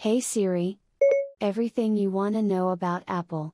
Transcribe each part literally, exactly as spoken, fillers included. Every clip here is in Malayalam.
Hey Siri. Everything you want to know about Apple.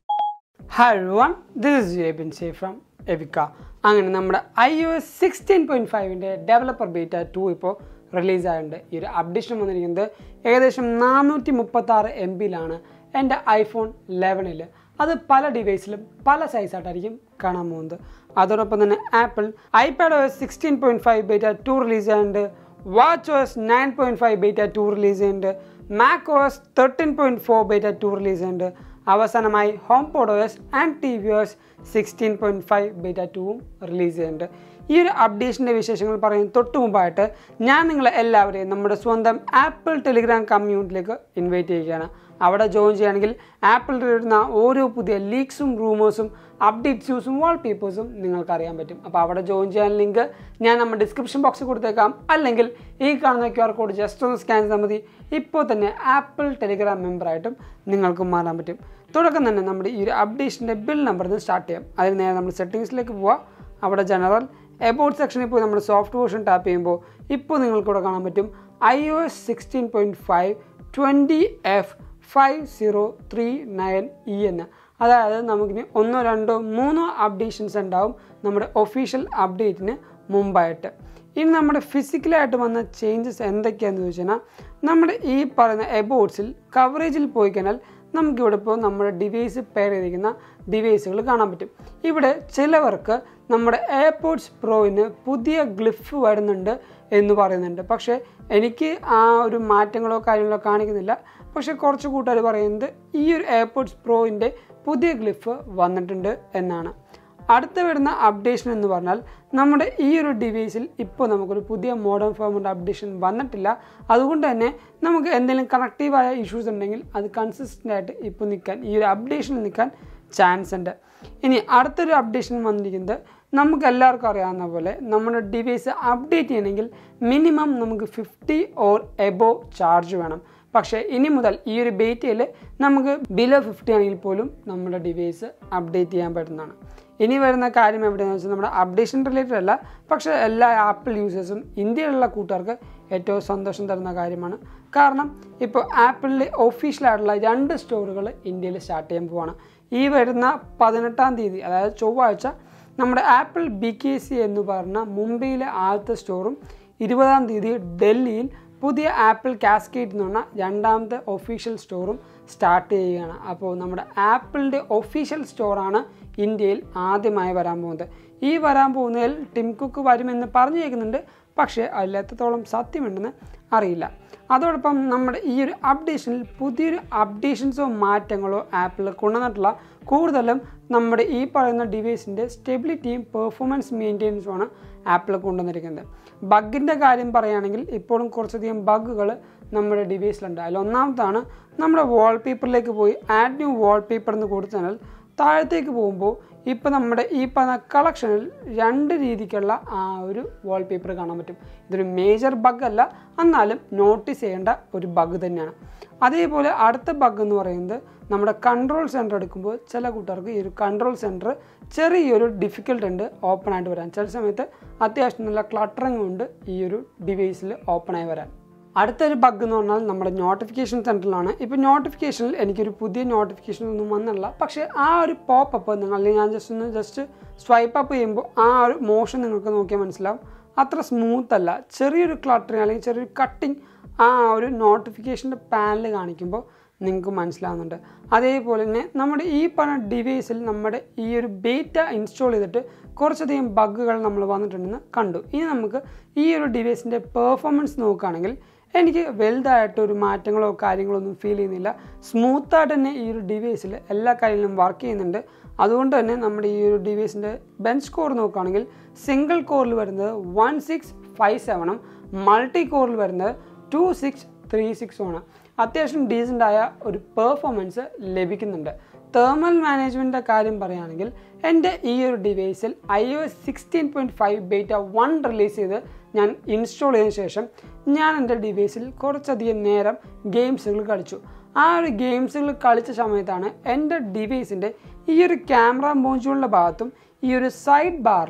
Hi everyone, this is Abin from Evika. അങ്ങനെ നമ്മുടെ iOS sixteen point five ന്റെ ഡെവലപ്പർ ബീറ്റ two ഇപ്പോൾ റിലീസ് ആയിട്ടുണ്ട്. ഈ ഒരു അപ്ഡേഷൻ വന്നിരിക്കുന്നത് ഏകദേശം നാനൂറ്റി മുപ്പത്താറ് എം ബിയിലാണ് എൻ്റെ ഐഫോൺ ലെവനിൽ. അത് പല ഡിവൈസിലും പല സൈസായിട്ടായിരിക്കും കാണാൻ പോകുന്നത്. അതോടൊപ്പം തന്നെ Apple iPad O S sixteen point five beta two release ആയിട്ടുണ്ട്. Watch O S nine point five beta two release ചെയ്യുന്നുണ്ട്. Mac O S thirteen point four beta two release ചെയ്യുന്നുണ്ട്. അവസാനമായി HomePod O S and T V O S sixteen point five beta ടൂവും റിലീസ് ചെയ്യുന്നുണ്ട്. ഈ ഒരു അപ്ഡേഷൻ്റെ വിശേഷങ്ങൾ പറയുന്ന തൊട്ട് മുമ്പായിട്ട് ഞാൻ നിങ്ങളെ എല്ലാവരെയും നമ്മുടെ സ്വന്തം ആപ്പിൾ ടെലിഗ്രാം കമ്മ്യൂണിറ്റിയിലേക്ക് ഇൻവൈറ്റ് ചെയ്യുകയാണ്. അവിടെ ജോയിൻ ചെയ്യുകയാണെങ്കിൽ ആപ്പിളിൽ വരുന്ന ഓരോ പുതിയ ലീക്സും റൂമേഴ്സും അപ്ഡേറ്റ്സ് ന്യൂസും വാൾപേപ്പേഴ്സും നിങ്ങൾക്ക് അറിയാൻ പറ്റും. അപ്പോൾ അവിടെ ജോയിൻ ചെയ്യാൻ ലിങ്ക് ഞാൻ നമ്മുടെ ഡിസ്ക്രിപ്ഷൻ ബോക്സിൽ കൊടുത്തേക്കാം. അല്ലെങ്കിൽ ഈ കാണുന്ന ക്യു ആർ കോഡ് ജസ്റ്റ് ഒന്ന് സ്കാൻ ചെയ്താൽ മതി. ഇപ്പോൾ തന്നെ ആപ്പിൾ ടെലിഗ്രാം മെമ്പറായിട്ടും നിങ്ങൾക്ക് മാറാൻ പറ്റും. തുടക്കം തന്നെ നമ്മുടെ ഈ ഒരു അപ്ഡേഷൻ്റെ ബിൽ നമ്പറിൽ നിന്ന് സ്റ്റാർട്ട് ചെയ്യാം. അതിന് നേരെ നമ്മൾ സെറ്റിങ്സിലേക്ക് പോവാം. അവിടെ ജനറൽ എബൌട്ട് സെക്ഷനിൽ പോയി നമ്മുടെ സോഫ്റ്റ് വേർഷൻ ടാപ്പ് ചെയ്യുമ്പോൾ ഇപ്പോൾ നിങ്ങൾക്കിവിടെ കാണാൻ പറ്റും iOS sixteen point five twenty F five zero three nine E എന്ന്. അതായത് നമുക്കിനി ഒന്നോ രണ്ടോ മൂന്നോ അപ്ഡേഷൻസ് ഉണ്ടാവും നമ്മുടെ ഒഫീഷ്യൽ അപ്ഡേറ്റിന് മുമ്പായിട്ട്. ഇനി നമ്മുടെ ഫിസിക്കലായിട്ട് വന്ന ചേഞ്ചസ് എന്തൊക്കെയാണെന്ന് ചോദിച്ചു കഴിഞ്ഞാൽ നമ്മുടെ ഈ പറയുന്ന എബോട്ട്സിൽ കവറേജിൽ പോയി കഴിഞ്ഞാൽ നമുക്കിവിടെ ഇപ്പോൾ നമ്മുടെ ഡിവൈസ് പെയർ ചെയ്തിരിക്കുന്ന ഡിവൈസുകൾ കാണാൻ പറ്റും. ഇവിടെ ചിലവർക്ക് നമ്മുടെ എയർപോഡ്സ് പ്രോയിന് പുതിയ ഗ്ലിഫ് വരുന്നുണ്ട് എന്ന് പറയുന്നുണ്ട്. പക്ഷേ എനിക്ക് ആ ഒരു മാറ്റങ്ങളോ കാര്യങ്ങളോ കാണിക്കുന്നില്ല. പക്ഷേ കുറച്ച് കൂട്ടുകാർ പറയുന്നത് ഈ ഒരു എയർപോഡ്സ് പ്രോയിൻ്റെ പുതിയ ഗ്ലിഫ് വന്നിട്ടുണ്ട് എന്നാണ്. അടുത്ത വരുന്ന അപ്ഡേഷൻ എന്ന് പറഞ്ഞാൽ നമ്മുടെ ഈ ഒരു ഡിവൈസിൽ ഇപ്പോൾ നമുക്കൊരു പുതിയ മോഡേൺ ഫോമിൻ്റെ അപ്ഡേഷൻ വന്നിട്ടില്ല. അതുകൊണ്ട് തന്നെ നമുക്ക് എന്തെങ്കിലും കണക്റ്റീവായ ഇഷ്യൂസ് ഉണ്ടെങ്കിൽ അത് കൺസിസ്റ്റൻ്റ് ആയിട്ട് ഇപ്പോൾ നിൽക്കാൻ ഈ ഒരു അപ്ഡേഷനിൽ നിൽക്കാൻ ചാൻസ് ഉണ്ട്. ഇനി അടുത്തൊരു അപ്ഡേഷൻ വന്നിരിക്കുന്നത് നമുക്ക് എല്ലാവർക്കും അറിയാവുന്ന പോലെ നമ്മുടെ ഡിവൈസ് അപ്ഡേറ്റ് ചെയ്യണമെങ്കിൽ മിനിമം നമുക്ക് ഫിഫ്റ്റി ഓർ എബോ ചാർജ് വേണം. പക്ഷേ ഇനി മുതൽ ഈ ഒരു ബീറ്റയിൽ നമുക്ക് ബിലോ ഫിഫ്റ്റി ആണെങ്കിൽ പോലും നമ്മുടെ ഡിവൈസ് അപ്ഡേറ്റ് ചെയ്യാൻ പറ്റുന്നതാണ്. ഇനി വരുന്ന കാര്യം എവിടെയാണെന്ന് വെച്ചാൽ നമ്മുടെ അപ്ഡേഷൻ റിലേറ്റഡ് അല്ല, പക്ഷേ എല്ലാ ആപ്പിൾ യൂസേഴ്സും ഇന്ത്യയിലുള്ള കൂട്ടുകാർക്ക് ഏറ്റവും സന്തോഷം തരുന്ന കാര്യമാണ്. കാരണം ഇപ്പോൾ ആപ്പിളിലെ ഒഫീഷ്യലായിട്ടുള്ള രണ്ട് സ്റ്റോറുകൾ ഇന്ത്യയിൽ സ്റ്റാർട്ട് ചെയ്യാൻ പോവാണ്. ഈ വരുന്ന പതിനെട്ടാം തീയതി അതായത് ചൊവ്വാഴ്ച നമ്മുടെ ആപ്പിൾ ബി കെ സി എന്ന് പറഞ്ഞ മുംബൈയിലെ ആദ്യത്തെ സ്റ്റോറും ഇരുപതാം തീയതി ഡൽഹിയിൽ പുതിയ ആപ്പിൾ കാസ്കേഡ് എന്ന് പറഞ്ഞാൽ രണ്ടാമത്തെ ഒഫീഷ്യൽ സ്റ്റോറും സ്റ്റാർട്ട് ചെയ്യുകയാണ്. അപ്പോൾ നമ്മുടെ ആപ്പിളിൻ്റെ ഒഫീഷ്യൽ സ്റ്റോറാണ് ഇന്ത്യയിൽ ആദ്യമായി വരാൻ പോകുന്നത്. ഈ വരാൻ പോകുന്നതിൽ ടിം കുക്ക് വരുമെന്ന് പറഞ്ഞു കേൾക്കുന്നുണ്ട്. പക്ഷേ അതിൽ എത്രത്തോളം സത്യമുണ്ടെന്ന് അറിയില്ല. അതോടൊപ്പം നമ്മുടെ ഈ ഒരു അപ്ഡേഷനിൽ പുതിയൊരു അപ്ഡേഷൻസോ മാറ്റങ്ങളോ ആപ്പിൾ കൊണ്ടുവന്നിട്ടുള്ള കൂടുതലും നമ്മുടെ ഈ പറയുന്ന ഡിവൈസിൻ്റെ സ്റ്റെബിലിറ്റിയും പെർഫോമൻസ് മെയിൻ്റെനൻസുമാണ് ആപ്പിൾ കൊണ്ടുവന്നിരിക്കുന്നത്. ബഗ്ഗിൻ്റെ കാര്യം പറയുകയാണെങ്കിൽ ഇപ്പോഴും കുറച്ചധികം ബഗ്ഗുകൾ നമ്മുടെ ഡിവൈസിലുണ്ട്. അതിൽ ഒന്നാമതാണ് നമ്മുടെ വാൾപേപ്പറിലേക്ക് പോയി ആഡ് ന്യൂ വാൾപേപ്പർ എന്ന് കൊടുത്താൽ താഴത്തേക്ക് പോകുമ്പോൾ ഇപ്പോൾ നമ്മുടെ ഈ പറഞ്ഞ കളക്ഷനിൽ രണ്ട് രീതിക്കുള്ള ആ ഒരു വാൾപേപ്പർ കാണാൻ പറ്റും. ഇതൊരു മേജർ ബഗ് അല്ല, എന്നാലും നോട്ടീസ് ചെയ്യേണ്ട ഒരു ബഗ് തന്നെയാണ്. അതേപോലെ അടുത്ത ബഗ് എന്ന് പറയുന്നത് നമ്മുടെ കൺട്രോൾ സെൻറ്റർ എടുക്കുമ്പോൾ ചില കൂട്ടുകാർക്ക് ഈ ഒരു കൺട്രോൾ സെൻറ്റർ ചെറിയൊരു ഡിഫിക്കൽട്ട് ഉണ്ട് ഓപ്പൺ ആയിട്ട് വരാൻ. ചില സമയത്ത് അത്യാവശ്യം നല്ല ക്ലട്ടറിങ് ഉണ്ട് ഈ ഒരു ഡിവൈസിൽ ഓപ്പണായി വരാൻ. അടുത്തൊരു ബഗ് എന്ന് പറഞ്ഞാൽ നമ്മുടെ നോട്ടിഫിക്കേഷൻ സെൻറ്ററിലാണ്. ഇപ്പോൾ നോട്ടിഫിക്കേഷനിൽ എനിക്കൊരു പുതിയ നോട്ടിഫിക്കേഷൻ ഒന്നും വന്നില്ല. പക്ഷേ ആ ഒരു പോപ്പപ്പ് നിങ്ങൾ അല്ലെങ്കിൽ ഞാൻ ജസ്റ്റ് ഒന്ന് ജസ്റ്റ് സ്വൈപ്പ് അപ്പ് ചെയ്യുമ്പോൾ ആ ഒരു മോഷൻ നിങ്ങൾക്ക് നോക്കിയാൽ മനസ്സിലാവും. അത്ര സ്മൂത്ത് അല്ല, ചെറിയൊരു ക്ലട്ടറിങ് അല്ലെങ്കിൽ ചെറിയൊരു കട്ടിങ് ആ ഒരു നോട്ടിഫിക്കേഷൻ്റെ പാനൽ കാണിക്കുമ്പോൾ നിങ്ങൾക്ക് മനസ്സിലാവുന്നുണ്ട്. അതേപോലെ തന്നെ നമ്മുടെ ഈ പറഞ്ഞ ഡിവൈസിൽ നമ്മുടെ ഈ ഒരു ബീറ്റ ഇൻസ്റ്റാൾ ചെയ്തിട്ട് കുറച്ചധികം ബഗ്ഗുകൾ നമ്മൾ വന്നിട്ടുണ്ടെന്ന് കണ്ടു. ഇനി നമുക്ക് ഈ ഒരു ഡിവൈസിൻ്റെ പെർഫോമൻസ് നോക്കുകയാണെങ്കിൽ എനിക്ക് വലുതായിട്ട് ഒരു മാറ്റങ്ങളോ കാര്യങ്ങളോ ഒന്നും ഫീൽ ചെയ്യുന്നില്ല. സ്മൂത്തായിട്ട് തന്നെ ഈ ഒരു ഡിവൈസിൽ എല്ലാ കാര്യങ്ങളും വർക്ക് ചെയ്യുന്നുണ്ട്. അതുകൊണ്ട് തന്നെ നമ്മുടെ ഈ ഒരു ഡിവൈസിൻ്റെ ബെഞ്ച് സ്കോർ നോക്കുകയാണെങ്കിൽ സിംഗിൾ കോറിൽ വരുന്നത് വൺ സിക്സ് ഫൈവ് സെവനും മൾട്ടി കോറിൽ വരുന്നത് ടു സിക്സ് ത്രീ സിക്സുമാണ്. അത്യാവശ്യം ഡീസൻ്റായ ഒരു പെർഫോമൻസ് ലഭിക്കുന്നുണ്ട്. തേർമൽ മാനേജ്മെൻറ്റിൻ്റെ കാര്യം പറയുകയാണെങ്കിൽ എൻ്റെ ഈ ഒരു ഡിവൈസിൽ iOS sixteen point five beta one release ചെയ്ത് ഞാൻ ഇൻസ്റ്റാൾ ചെയ്തതിന് ശേഷം ഞാൻ എൻ്റെ ഡിവൈസിൽ കുറച്ചധികം നേരം ഗെയിംസുകൾ കളിച്ചു. ആ ഒരു ഗെയിംസുകൾ കളിച്ച സമയത്താണ് എൻ്റെ ഡിവൈസിൻ്റെ ഈ ഒരു ക്യാമറ മോഡ്യൂളിൻ്റെ ഭാഗത്തും ഈ ഒരു സൈഡ് ബാറിലും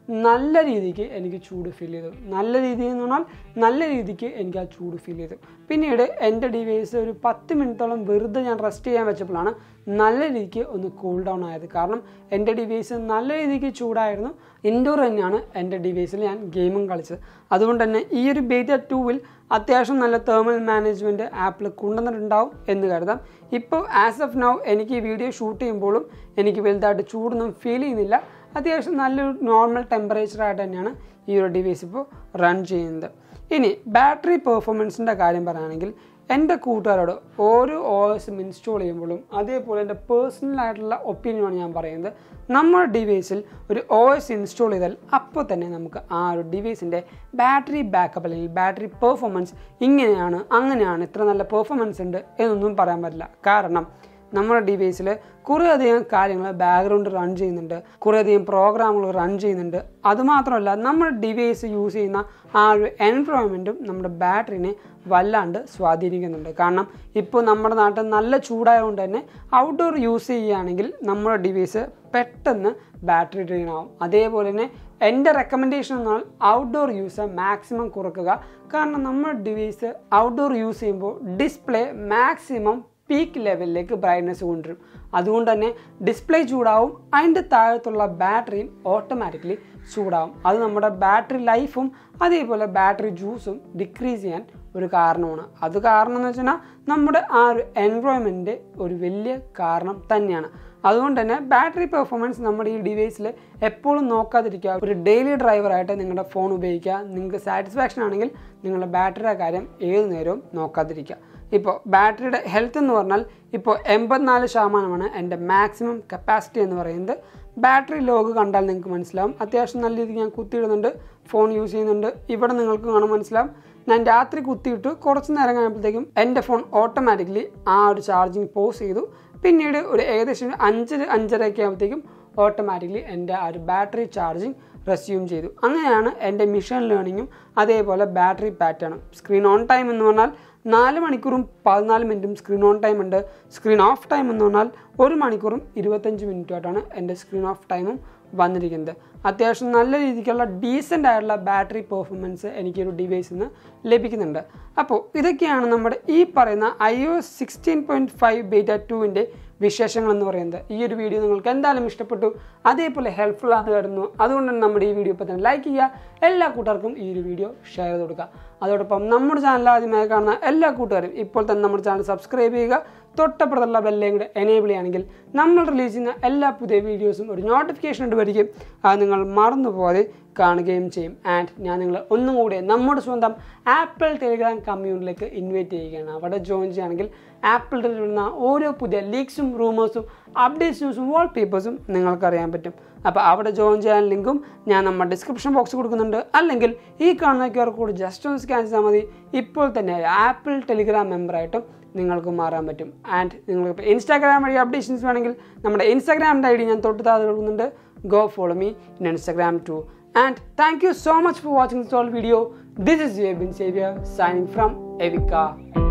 നല്ല രീതിക്ക് എനിക്ക് ചൂട് ഫീൽ ചെയ്തു. നല്ല രീതിയിൽ എന്ന് പറഞ്ഞാൽ നല്ല രീതിക്ക് എനിക്ക് ആ ചൂട് ഫീൽ ചെയ്തു. പിന്നീട് എൻ്റെ ഡിവൈസ് ഒരു പത്ത് മിനിറ്റോളം വെറുതെ ഞാൻ റെസ്റ്റ് ചെയ്യാൻ വെച്ചപ്പോഴാണ് നല്ല രീതിക്ക് ഒന്ന് കൂൾ ഡൗൺ ആയത്. കാരണം എൻ്റെ ഡിവൈസ് നല്ല രീതിക്ക് ചൂടായിരുന്നു. ഇൻഡോർ തന്നെയാണ് എൻ്റെ ഡിവൈസിൽ ഞാൻ ഗെയിമും കളിച്ചത്. അതുകൊണ്ട് തന്നെ ഈ ഒരു ബീറ്റ ടൂവിൽ അത്യാവശ്യം നല്ല തേർമൽ മാനേജ്മെൻറ്റ് ആപ്പിൽ കൊണ്ടുവന്നിട്ടുണ്ടാവും എന്ന് കരുതാം. ഇപ്പോൾ ആസ് ഓഫ് നൗ എനിക്ക് ഈ വീഡിയോ ഷൂട്ട് ചെയ്യുമ്പോഴും എനിക്ക് വലുതായിട്ട് ചൂടൊന്നും ഫീൽ ചെയ്യുന്നില്ല. അത്യാവശ്യം നല്ലൊരു നോർമൽ ടെമ്പറേച്ചറായിട്ട് തന്നെയാണ് ഈ ഒരു ഡിവൈസ് ഇപ്പോൾ റൺ ചെയ്യുന്നത്. ഇനി ബാറ്ററി പെർഫോമൻസിൻ്റെ കാര്യം പറയുകയാണെങ്കിൽ എൻ്റെ കൂട്ടുകാരോട് ഓരോ ഒ എസും ഇൻസ്റ്റാൾ ചെയ്യുമ്പോഴും അതേപോലെ എൻ്റെ പേഴ്സണലായിട്ടുള്ള ഒപ്പീനിയനാണ് ഞാൻ പറയുന്നത്. നമ്മുടെ ഡിവൈസിൽ ഒരു ഒ എസ് ഇൻസ്റ്റാൾ ചെയ്താൽ അപ്പോൾ തന്നെ നമുക്ക് ആ ഒരു ഡിവൈസിൻ്റെ ബാറ്ററി ബാക്കപ്പ് അല്ലെങ്കിൽ ബാറ്ററി പെർഫോമൻസ് ഇങ്ങനെയാണ് അങ്ങനെയാണ് ഇത്ര നല്ല പെർഫോമൻസ് ഉണ്ട് എന്നൊന്നും പറയാൻ പറ്റില്ല. കാരണം നമ്മുടെ ഡിവൈസിൽ കുറേയധികം കാര്യങ്ങൾ ബാക്ക്ഗ്രൗണ്ട് റൺ ചെയ്യുന്നുണ്ട്, കുറേയധികം പ്രോഗ്രാമുകൾ റൺ ചെയ്യുന്നുണ്ട്. അതുമാത്രമല്ല നമ്മുടെ ഡിവൈസ് യൂസ് ചെയ്യുന്ന ആ ഒരു എൻവയോൺമെൻറ്റും നമ്മുടെ ബാറ്ററിനെ വല്ലാണ്ട് സ്വാധീനിക്കുന്നുണ്ട്. കാരണം ഇപ്പോൾ നമ്മുടെ നാട്ടിൽ നല്ല ചൂടായതുകൊണ്ട് തന്നെ ഔട്ട്ഡോർ യൂസ് ചെയ്യുകയാണെങ്കിൽ നമ്മുടെ ഡിവൈസ് പെട്ടെന്ന് ബാറ്ററി ഡ്രെയിൻ ആവും. അതേപോലെ തന്നെ എൻ്റെ റെക്കമെൻഡേഷൻ എന്നാൽ ഔട്ട്ഡോർ യൂസ് മാക്സിമം കുറയ്ക്കുക. കാരണം നമ്മുടെ ഡിവൈസ് ഔട്ട്ഡോർ യൂസ് ചെയ്യുമ്പോൾ ഡിസ്പ്ലേ മാക്സിമം പീക്ക് ലെവലിലേക്ക് ബ്രൈറ്റ്നസ് കൊണ്ടുവരും. അതുകൊണ്ട് തന്നെ ഡിസ്പ്ലേ ചൂടാവും, അതിൻ്റെ താഴത്തുള്ള ബാറ്ററിയും ഓട്ടോമാറ്റിക്കലി ചൂടാവും. അത് നമ്മുടെ ബാറ്ററി ലൈഫും അതേപോലെ ബാറ്ററി ജ്യൂസും ഡിക്രീസ് ചെയ്യാൻ ഒരു കാരണമാണ്. അത് കാരണം എന്ന് വെച്ചാൽ നമ്മുടെ ആ ഒരു എൻവയോൺമെൻറ്റ് ഒരു വലിയ കാരണം തന്നെയാണ്. അതുകൊണ്ട് തന്നെ ബാറ്ററി പെർഫോമൻസ് നമ്മുടെ ഈ ഡിവൈസിൽ എപ്പോഴും നോക്കാതിരിക്കുക. ഒരു ഡെയിലി ഡ്രൈവറായിട്ട് നിങ്ങളുടെ ഫോൺ ഉപയോഗിക്കുക. നിങ്ങൾക്ക് സാറ്റിസ്ഫാക്ഷൻ ആണെങ്കിൽ നിങ്ങളുടെ ബാറ്ററിയുടെ കാര്യം ഏത് നേരവും നോക്കാതിരിക്കുക. ഇപ്പോൾ ബാറ്ററിയുടെ ഹെൽത്ത് എന്ന് പറഞ്ഞാൽ ഇപ്പോൾ എൺപത്തിനാല് ശതമാനമാണ് എൻ്റെ മാക്സിമം കപ്പാസിറ്റി എന്ന് പറയുന്നത്. ബാറ്ററി ലോഗ് കണ്ടാൽ നിങ്ങൾക്ക് മനസ്സിലാവും. അത്യാവശ്യം നല്ല രീതിക്ക് ഞാൻ കുത്തിയിടുന്നുണ്ട്, ഫോൺ യൂസ് ചെയ്യുന്നുണ്ട്. ഇവിടെ നിങ്ങൾക്ക് കാണാൻ മനസ്സിലാവും. ഞാൻ രാത്രി കുത്തിയിട്ട് കുറച്ച് നേരം കഴിഞ്ഞപ്പോഴത്തേക്കും എൻ്റെ ഫോൺ ഓട്ടോമാറ്റിക്കലി ആ ഒരു ചാർജിങ് പോസ് ചെയ്തു. പിന്നീട് ഒരു ഏകദേശം അഞ്ച് അഞ്ചരയൊക്കെ ആകുമ്പോഴത്തേക്കും ഓട്ടോമാറ്റിക്കലി എൻ്റെ ആ ഒരു ബാറ്ററി ചാർജിങ് റെസ്യൂം ചെയ്തു. അങ്ങനെയാണ് എൻ്റെ മെഷീൻ ലേണിങ്ങും അതേപോലെ ബാറ്ററി പാറ്റേണും. സ്ക്രീൻ ഓൺ ടൈം എന്ന് പറഞ്ഞാൽ നാല് മണിക്കൂറും പതിനാല് മിനിറ്റും സ്ക്രീൻ ഓൺ ടൈം ഉണ്ട്. സ്ക്രീൻ ഓഫ് ടൈം എന്ന് പറഞ്ഞാൽ ഒരു മണിക്കൂറും ഇരുപത്തഞ്ച് മിനിറ്റുമായിട്ടാണ് എൻ്റെ സ്ക്രീൻ ഓഫ് ടൈമും വന്നിരിക്കുന്നത്. അത്യാവശ്യം നല്ല രീതിക്കുള്ള ഡീസൻ്റ് ആയിട്ടുള്ള ബാറ്ററി പെർഫോമൻസ് എനിക്കൊരു ഡിവൈസിൽ നിന്ന് ലഭിക്കുന്നുണ്ട്. അപ്പോൾ ഇതൊക്കെയാണ് നമ്മുടെ ഈ പറയുന്ന I O S sixteen point five beta ടുവിൻ്റെ വിശേഷങ്ങൾ എന്ന് പറയുന്നത്. ഈ ഒരു വീഡിയോ നിങ്ങൾക്ക് എന്തായാലും ഇഷ്ടപ്പെട്ടു, അതേപോലെ ഹെൽപ്ഫുൾ ആണെന്ന് കരുതുന്നു. അതുകൊണ്ട് തന്നെ നമ്മുടെ ഈ വീഡിയോ ഇപ്പോൾ തന്നെ ലൈക്ക് ചെയ്യുക, എല്ലാ കൂട്ടുകാർക്കും ഈ ഒരു വീഡിയോ ഷെയർ ചെയ്ത് കൊടുക്കുക. അതോടൊപ്പം നമ്മുടെ ചാനൽ ആദ്യമായി കാണുന്ന എല്ലാ കൂട്ടുകാരും ഇപ്പോൾ തന്നെ നമ്മുടെ ചാനൽ സബ്സ്ക്രൈബ് ചെയ്യുക. തൊട്ടപ്പുറത്തുള്ള ബെല്ലേയും കൂടെ എനേബിൾ ചെയ്യുകയാണെങ്കിൽ നമ്മൾ റിലീസ് ചെയ്യുന്ന എല്ലാ പുതിയ വീഡിയോസും ഒരു നോട്ടിഫിക്കേഷൻ ഇട്ട് വരികയും അത് നിങ്ങൾ മറന്നുപോകാതെ കാണുകയും ചെയ്യും. ആൻഡ് ഞാൻ നിങ്ങളെ ഒന്നും കൂടെ നമ്മുടെ സ്വന്തം ആപ്പിൾ ടെലിഗ്രാം കമ്മ്യൂണിറ്റിയിലേക്ക് ഇൻവൈറ്റ് ചെയ്യുകയാണ്. അവിടെ ജോയിൻ ചെയ്യുകയാണെങ്കിൽ ആപ്പിൾ വരുന്ന ഓരോ പുതിയ ലീക്സും റൂമേഴ്സും അപ്ഡേറ്റ്സ് ന്യൂസും വാൾപേപ്പേഴ്സും നിങ്ങൾക്കറിയാൻ പറ്റും. അപ്പോൾ അവിടെ ജോയിൻ ചെയ്യാൻ ലിങ്കും ഞാൻ നമ്മുടെ ഡിസ്ക്രിപ്ഷൻ ബോക്സ് കൊടുക്കുന്നുണ്ട്. അല്ലെങ്കിൽ ഈ കാണുന്ന ക്യു ആർ കോഡ് ജസ്റ്റ് ഒന്ന് സ്കാൻ ചെയ്താൽ മതി. ഇപ്പോൾ തന്നെ ആപ്പിൾ ടെലിഗ്രാം മെമ്പറായിട്ടും നിങ്ങൾക്ക് മാറാൻ പറ്റും. ആൻഡ് നിങ്ങൾക്ക് ഇൻസ്റ്റാഗ്രാം വഴി അപ്ഡേഷൻസ് വേണമെങ്കിൽ നമ്മുടെ ഇൻസ്റ്റാഗ്രാമിൻ്റെ ഐ ഡി ഞാൻ തൊട്ട് താഴെ കൊടുക്കുന്നുണ്ട്. Go follow me in Instagram to. And thank you so much for watching this whole video. This is Abin Xavier signing from Evika.